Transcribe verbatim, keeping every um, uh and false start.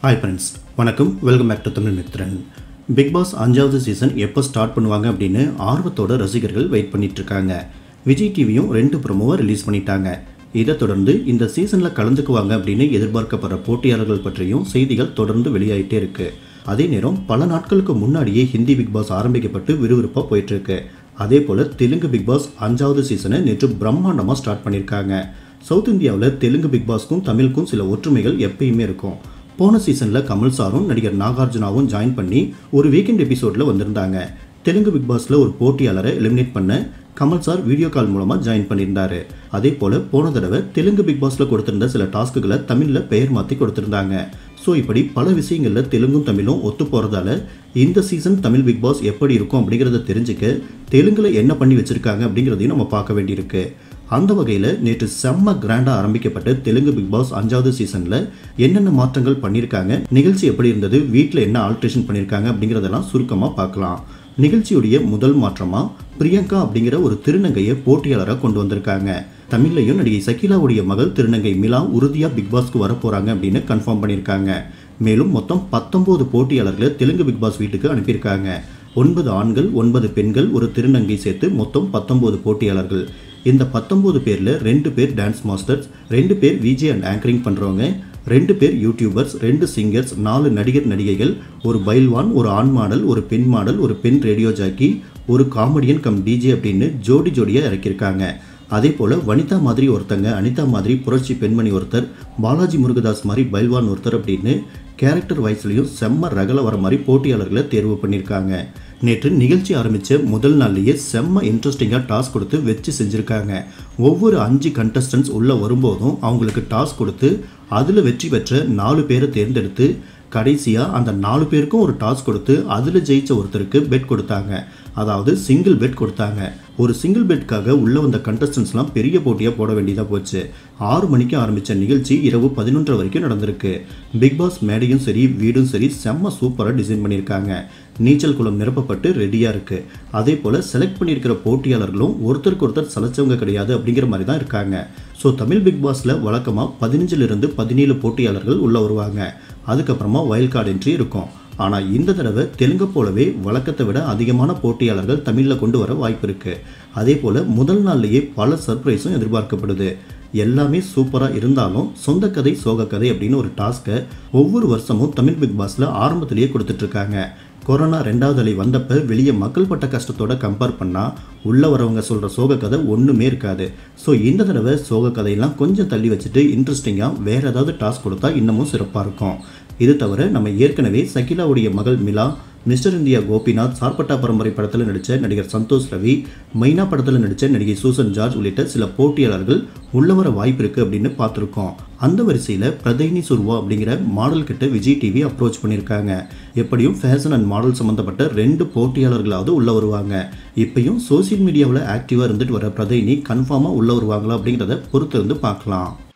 Hi friends, வணக்கம். Welcome back to Tamil Mithran. Big boss அஞ்சாவது season எப்போ ஸ்டார்ட் பண்ணுவாங்க அப்படின்னு ஆர்வத்தோட ரசிகர்கள் வெயிட் பண்ணிட்டு இருக்காங்க. விஜய் டிவியும் ரெண்டு ப்ரோமோவை ரிலீஸ் பண்ணிட்டாங்க. இதை தொடர்ந்து இந்த சீசனில் கலந்துக்குவாங்க அப்படின்னு எதிர்பார்க்கப்படுற போட்டியாளர்கள் பற்றியும் செய்திகள் தொடர்ந்து வெளியாகிட்டே இருக்கு. அதே நேரம் பல நாட்களுக்கு முன்னாடியே ஹிந்தி பிக் பாஸ் ஆரம்பிக்கப்பட்டு விறுவிறுப்பாக போயிட்டு இருக்கு. அதே போல தெலுங்கு பிக் பாஸ் அஞ்சாவது சீசனை நேற்று பிரம்மாண்டமாக ஸ்டார்ட் பண்ணியிருக்காங்க. சவுத் இந்தியாவில் தெலுங்கு பிக் பாஸ்க்கும் தமிழுக்கும் சில ஒற்றுமைகள் எப்பயுமே இருக்கும். போன சீசனில் கமல் சாரும் நடிகர் நாகார்ஜுனாவும் ஜாயின் பண்ணி ஒரு வீக்கெண்ட் எபிசோடில் வந்திருந்தாங்க. தெலுங்கு பிக் பாஸில் ஒரு போட்டியாளரை எலிமினேட் பண்ண கமல் சார் வீடியோ கால் மூலமாக ஜாயின் பண்ணியிருந்தாரு. அதே போல் போன தடவை தெலுங்கு பிக் பாஸில் கொடுத்திருந்த சில டாஸ்க்குகளை தமிழில் பெயர் மாற்றி கொடுத்துருந்தாங்க. ஸோ இப்படி பல விஷயங்களில் தெலுங்கும் தமிழும் ஒத்து போகிறதால இந்த சீசன் தமிழ் பிக் பாஸ் எப்படி இருக்கும் அப்படிங்கிறத தெரிஞ்சுக்க தெலுங்கில் என்ன பண்ணி வச்சுருக்காங்க அப்படிங்கிறதையும் நம்ம பார்க்க வேண்டியிருக்கு. அந்த வகையில் நேற்று செம்ம கிராண்டாக ஆரம்பிக்கப்பட்ட தெலுங்கு பிக் பாஸ் அஞ்சாவது சீசனில் என்னென்ன மாற்றங்கள் பண்ணியிருக்காங்க, நிகழ்ச்சி எப்படி இருந்தது, வீட்டில் என்ன ஆல்ட்ரேஷன் பண்ணியிருக்காங்க அப்படிங்கிறதெல்லாம் சுருக்கமாக பார்க்கலாம். நிகழ்ச்சியுடைய முதல் மாற்றமாக பிரியங்கா அப்படிங்கிற ஒரு திருநங்கையை போட்டியாளராக கொண்டு வந்திருக்காங்க. தமிழ்லையும் நடிகை சகிலாவுடைய மகள் திருநங்கை மிலா உறுதியாக பிக் பாஸ்க்கு வரப்போகிறாங்க அப்படின்னு கன்ஃபார்ம் பண்ணியிருக்காங்க. மேலும் மொத்தம் பத்தொம்போது போட்டியாளர்களை தெலுங்கு பிக் பாஸ் வீட்டுக்கு அனுப்பியிருக்காங்க. ஒன்பது ஆண்கள், ஒன்பது பெண்கள், ஒரு திருநங்கை சேர்த்து மொத்தம் பத்தொம்போது போட்டியாளர்கள். இந்த பத்தொம்போது பேரில் ரெண்டு பேர் டான்ஸ் மாஸ்டர்ஸ், ரெண்டு பேர் விஜே அண்ட் ஆங்கரிங் பண்ணுறவங்க, ரெண்டு பேர் யூடியூபர்ஸ், ரெண்டு சிங்கர்ஸ், நாலு நடிகர் நடிகைகள், ஒரு பைல்வான், ஒரு ஆண் மாடல், ஒரு பெண் மாடல், ஒரு பெண் ரேடியோ ஜாக்கி, ஒரு காமெடியன் கம் டிஜே அப்படின்னு ஜோடி ஜோடியாக இறக்கியிருக்காங்க. அதே போல் வனிதா மாதிரி ஒருத்தங்க, அனிதா மாதிரி புரட்சி பெண்மணி ஒருத்தர், பாலாஜி முருகதாஸ் மாதிரி பைல்வான் ஒருத்தர் அப்படின்னு கேரக்டர் வைஸ்லையும் செம்ம ரகல வர மாதிரி போட்டியாளர்களை தேர்வு பண்ணியிருக்காங்க. நேற்று நிகழ்ச்சி ஆரம்பித்த முதல் நாள்லேயே செம்ம இன்ட்ரெஸ்டிங்காக டாஸ்க் கொடுத்து வச்சு செஞ்சுருக்காங்க. ஒவ்வொரு அஞ்சு கண்டஸ்டன்ட்ஸ் உள்ளே வரும்போதும் அவங்களுக்கு டாஸ்க் கொடுத்து அதில் வெற்றி பெற்ற நாலு பேரை தேர்ந்தெடுத்து கடைசியாக அந்த நாலு பேருக்கும் ஒரு டாஸ்க் கொடுத்து அதில் ஜெயிச்ச ஒருத்தருக்கு பெட் கொடுத்தாங்க. அதாவது சிங்கிள் பெட் கொடுத்தாங்க. ஒரு சிங்கிள் பெட்காக உள்ளே வந்த கண்டஸ்டன்ஸ்லாம் பெரிய போட்டியாக போட வேண்டியதாக போச்சு. ஆறு மணிக்கு ஆரம்பித்த நிகழ்ச்சி இரவு பதினொன்றரை வரைக்கும் நடந்திருக்கு. பிக் பாஸ் மேடையும் சரி வீடும் சரி செம்ம சூப்பராக டிசைன் பண்ணியிருக்காங்க. நீச்சல் குளம் நிரப்பப்பட்டு ரெடியாக இருக்குது. அதே போல் செலக்ட் பண்ணியிருக்கிற போட்டியாளர்களும் ஒருத்தருக்கு ஒருத்தர் சலைச்சவங்க கிடையாது அப்படிங்கிற மாதிரி தான் இருக்காங்க. ஸோ தமிழ் பிக் பாஸில் வழக்கமாக பதினஞ்சிலிருந்து பதினேழு போட்டியாளர்கள் உள்ளே வருவாங்க. அதுக்கப்புறமா வைல்ட் கார்டு என்ட்ரி இருக்கும். ஆனால் இந்த தடவை தெலுங்கு போலவே வழக்கத்தை விட அதிகமான போட்டியாளர்கள் தமிழில் கொண்டு வர வாய்ப்பு இருக்குது. அதே போல் முதல் நாள்லேயே பல சர்ப்ரைஸும் எதிர்பார்க்கப்படுது. எல்லாமே சூப்பராக இருந்தாலும் சொந்த கதை சோக கதை அப்படின்னு ஒரு டாஸ்க்கை ஒவ்வொரு வருஷமும் தமிழ் பிக் பாஸில் ஆரம்பத்திலேயே கொடுத்துட்ருக்காங்க. கொரோனா ரெண்டாவது அலை வந்தப்போ வெளியே மக்கள் பட்ட கஷ்டத்தோட கம்பேர் பண்ணால் உள்ளே வரவங்க சொல்கிற சோக கதை ஒன்றுமே இருக்காது. ஸோ இந்த தடவை சோக கதையெல்லாம் கொஞ்சம் தள்ளி வச்சுட்டு இன்ட்ரெஸ்டிங்காக வேறு ஏதாவது டாஸ்க் கொடுத்தா இன்னமும் சிறப்பாக இருக்கும். இது தவிர நம்ம ஏற்கனவே சகிலாவுடைய மகள் மிலா, மிஸ்டர் இந்தியா கோபிநாத், சார்பட்டா பரம்பரை படத்தில் நடித்த நடிகர் சந்தோஷ் ரவி, மைனா படத்தில் நடித்த நடிகை சூசன் ஜார்ஜ் உள்ளிட்ட சில போட்டியாளர்கள் உள்ள வர வாய்ப்பு இருக்குது அப்படின்னு பார்த்துருக்கோம். அந்த வரிசையில் பிரதைனி சுர்வா அப்படிங்கிற மாடல் கிட்ட விஜய் டிவி அப்ரோச் பண்ணியிருக்காங்க. எப்படியும் ஃபேஷன் அண்ட் மாடல் சம்மந்தப்பட்ட ரெண்டு போட்டியாளர்களாவது உள்ளே வருவாங்க. இப்பயும் சோசியல் மீடியாவில் ஆக்டிவாக இருந்துட்டு வர பிரதைனி கன்ஃபார்மாக உள்ளே வருவாங்களா அப்படிங்கிறத பொறுத்து இருந்து பார்க்கலாம்.